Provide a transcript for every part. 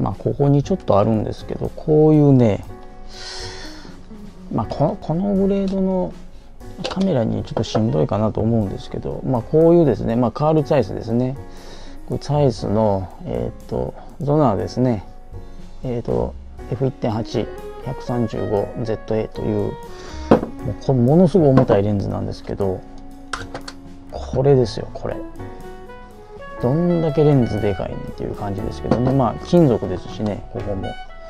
まあここにちょっとあるんですけど、こういうね、まあこのグレードのカメラにちょっとしんどいかなと思うんですけど、まあこういうですね、まあカール・ツァイスですね。これツァイスのゾナーですね。F1.8 135ZA というこれものすごい重たいレンズなんですけど、これですよ。これどんだけレンズでかいねっていう感じですけどね。まあ金属ですしね。ここも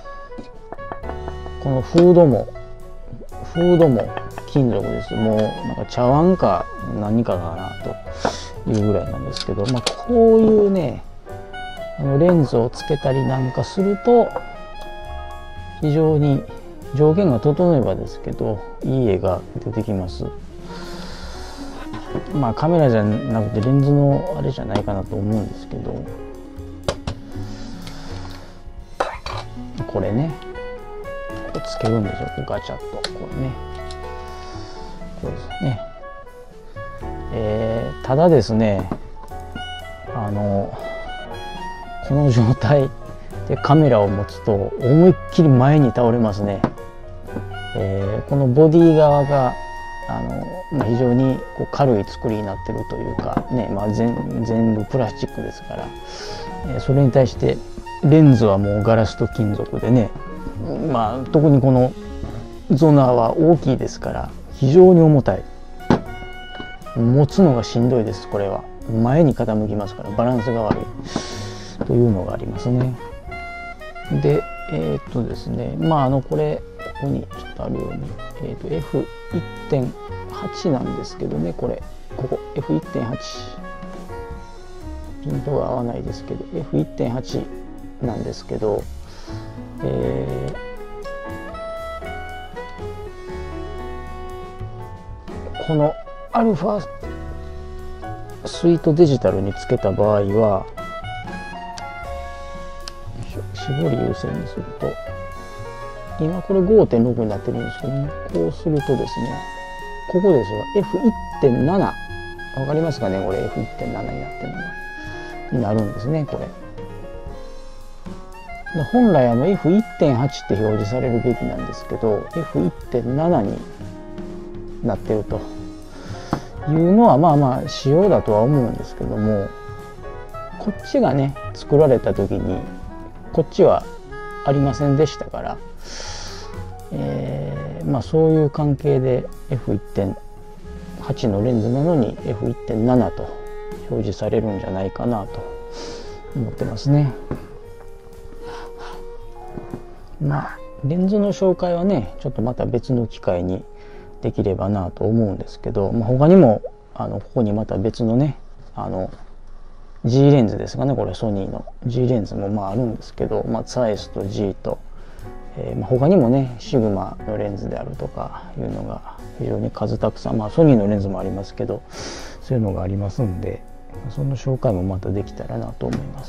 このフードも金属です。もうなんか茶碗か何かかなというぐらいなんですけど、まあこういうねレンズをつけたりなんかすると非常に条件が整えばですけどいい絵が出てきます。まあカメラじゃなくてレンズのあれじゃないかなと思うんですけど、これねこうつけるんですよ。ガチャッとこれね、これですね。ただですね、この状態でカメラを持つと思いっきり前に倒れますね。このボディ側が非常にこう軽い作りになってるというかね、まあ、全部プラスチックですから、それに対してレンズはもうガラスと金属でね、まあ、特にこのゾナーは大きいですから非常に重たい。持つのがしんどいです。これは前に傾きますからバランスが悪いというのがありますね。でですね、まあこれここにちょっとあるように、F1.8 なんですけどね、ここ F1.8 ピントが合わないですけど F1.8 なんですけど、このアルファスイートデジタルにつけた場合は絞り優先にすると、今これ 5.6 になってるんですけどね、こうするとですね、ここですよ F1.7 わかりますかね、これ F1.7 になってるのがになるんですね。これ本来F1.8 って表示されるべきなんですけど F1.7 になってるというのはまあまあ仕様だとは思うんですけども、こっちがね作られた時にこっちはありませんでしたから、まあそういう関係で F1.8 のレンズなのに F1.7 と表示されるんじゃないかなと思ってますね。まあレンズの紹介はねちょっとまた別の機会にできればなと思うんですけど、まあ、他にもここにまた別のねG レンズですかね、これソニーの G レンズもまああるんですけど、まあ、ツァイスと G と、まあ、他にもねシグマのレンズであるとかいうのが非常に数たくさん、まあ、ソニーのレンズもありますけどそういうのがありますんで、その紹介もまたできたらなと思います。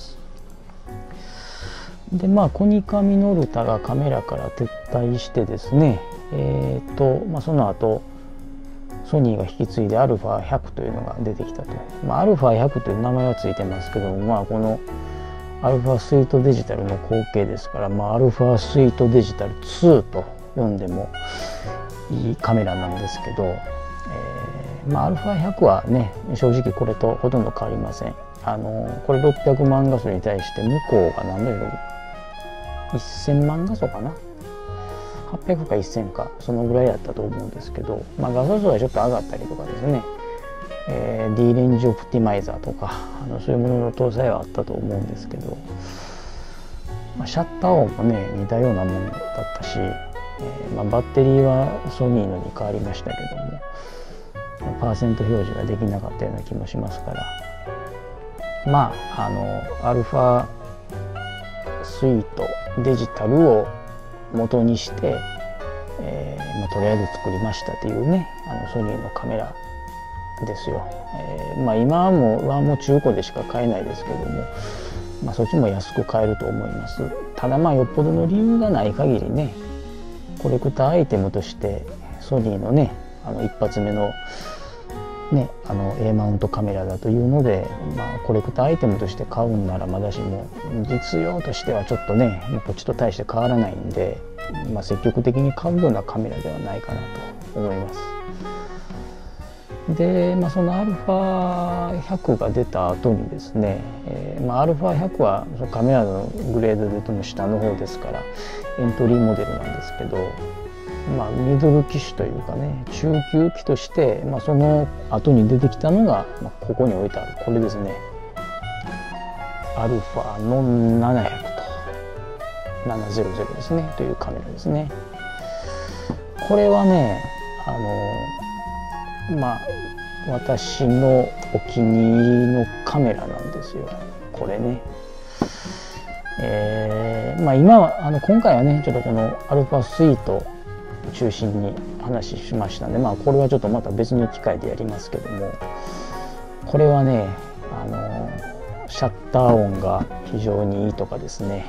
でまあコニカミノルタがカメラから撤退してですね、まあ、その後ソニーが引き継いで α100 というのが出てきたと。まあ、α100 という名前はついてますけども、まあ、この α スイートデジタルの後継ですから、まあ、α スイートデジタル2と呼んでもいいカメラなんですけど、まあ、α100 はね正直これとほとんど変わりません。これ600万画素に対して向こうが何より1000万画素かな、800か1000かそのぐらいだったと思うんですけど、まあ、画素数はちょっと上がったりとかですね、D レンジオプティマイザーとかそういうものの搭載はあったと思うんですけど、まあ、シャッター音もね似たようなものだったし、まあ、バッテリーはソニーのに変わりましたけども、まあ、パーセント表示ができなかったような気もしますから、まあアルファスイートデジタルを元にして、まあ、とりあえず作りましたというねソニーのカメラですよ。まあ、今はもう中古でしか買えないですけども、まあ、そっちも安く買えると思います。ただまあよっぽどの理由がない限りねコレクターアイテムとしてソニーのね一発目のね、A マウントカメラだというので、コレクターアイテムとして買うんならまだしも実用としてはちょっとね、こっちと大して変わらないんで、積極的に買うようなカメラではないかなと思います。で、その α100 が出た後にですね、α100 はカメラのグレードでとも下の方ですからエントリーモデルなんですけど、ミドル機種というかね、中級機として、その後に出てきたのが、ここに置いてあるこれですね、アルファの700と700ですねというカメラですね。これはね、私のお気に入りのカメラなんですよ、これね。今回はねちょっとこのアルファスイート中心に話しましたんで、これはちょっとまた別の機会でやりますけども、これはねシャッター音が非常にいいとかですね、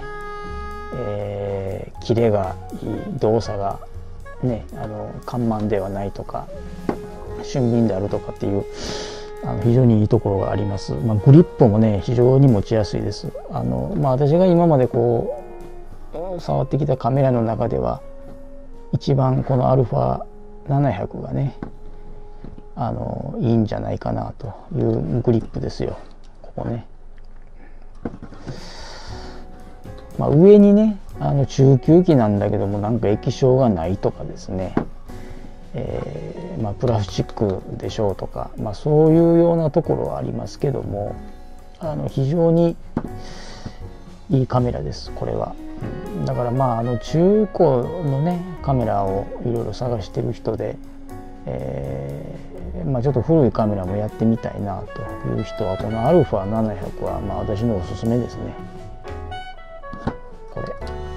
キレがいい、動作がね緩慢ではないとか俊敏であるとかっていう非常にいいところがあります。グリップもね非常に持ちやすいです。私が今までこう触ってきたカメラの中では一番この α700 がねいいんじゃないかなというグリップですよ、ここね。上にね中級機なんだけどもなんか液晶がないとかですね、プラスチックでしょうとか、そういうようなところはありますけども、非常にいいカメラですこれは。だから中古のねカメラをいろいろ探してる人で、ちょっと古いカメラもやってみたいなという人はこの α700 は私のおすすめですね、これ。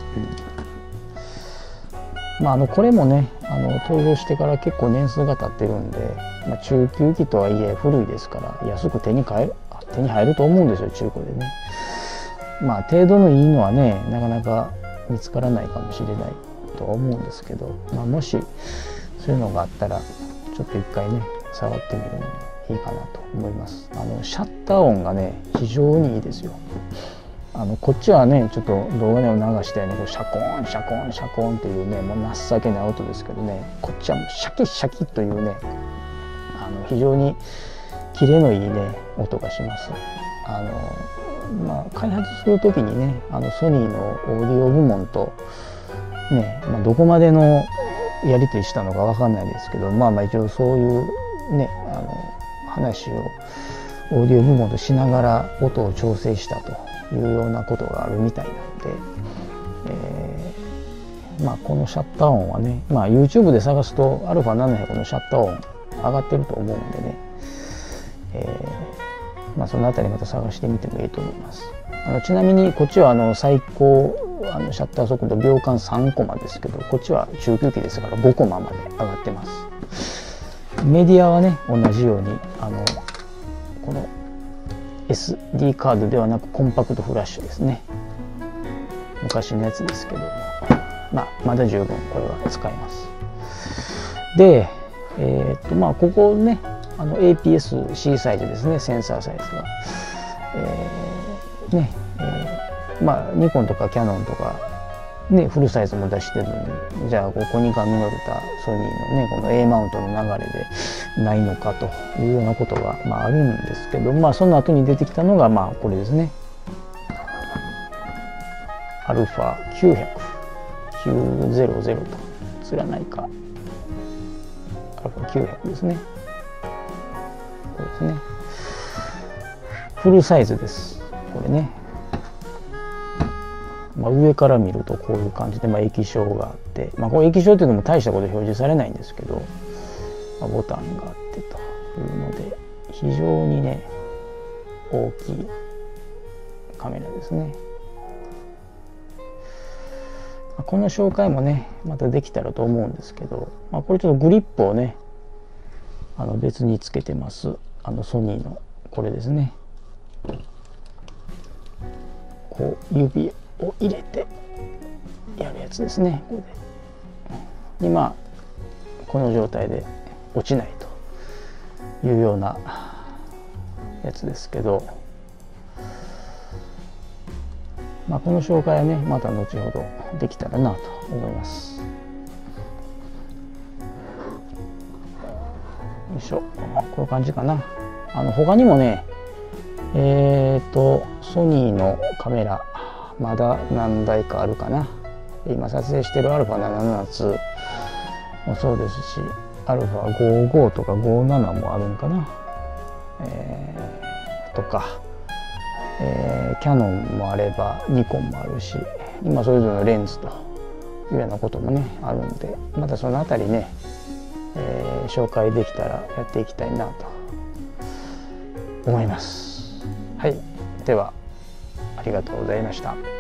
これもね登場してから結構年数が経ってるんで、中級機とはいえ古いですから安く手に入ると思うんですよ、中古でね。程度のいいのはねなかなか見つからないかもしれないとは思うんですけど、もしそういうのがあったらちょっと一回ね触ってみるのもいいかなと思います。シャッター音がね非常にいいですよ。こっちはねちょっと動画でも流したようにシャコーンシャコーンシャコーンっていうねもう情けない音ですけどね、こっちはもうシャキシャキというね非常にキレのいいね音がします。開発する時にねソニーのオーディオ部門とね、どこまでのやり取りしたのかわかんないですけど、一応そういうね話をオーディオ部門としながら音を調整したというようなことがあるみたいなので、このシャッター音はね、YouTube で探すと α700 のシャッター音上がってると思うんでね、そのあたりまた探してみてもいいと思います。ちなみにこっちは最高シャッター速度秒間3コマですけど、こっちは中級機ですから5コマまで上がってます。メディアはね同じようにこの SD カードではなくコンパクトフラッシュですね。昔のやつですけども、まだ十分これは使えます。で、ここねAPS-C サイズですね、センサーサイズが。ニコンとかキヤノンとか、ね、フルサイズも出してるのに、じゃあコニカミノルタソニーのねこの A マウントの流れでないのかというようなことが、あるんですけど、その後に出てきたのがこれですね、α900 900とつらないか α900 ですね。これですね、フルサイズです、これね。上から見るとこういう感じで、液晶があって、この液晶っていうのも大したこと表示されないんですけど、ボタンがあってというので非常にね大きいカメラですね。この紹介もねまたできたらと思うんですけど、これちょっとグリップをね別につけてます。ソニーのこれですね。こう指を入れてやるやつですね。これで今この状態で落ちないというようなやつですけど、まあ、この紹介はねまた後ほどできたらなと思います。よいしょ、こういう感じかな。他にもねソニーのカメラまだ何台かあるかな。今撮影してる α772 もそうですし α55 とか57もあるんかな、とか、キヤノンもあればニコンもあるし、今それぞれのレンズというようなこともねあるので、またそのあたりね、紹介できたらやっていきたいなと思います。はい、ではありがとうございました。